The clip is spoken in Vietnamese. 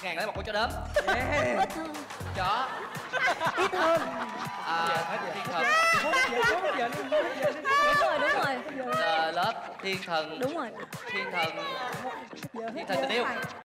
1.000 lấy một con chó đớm. Ít hơn. Chó. Ít hơn. Thiên thần. Đúng rồi. Lớp thiên thần. Đúng rồi. Thiên thần. Thiên thần tình yêu.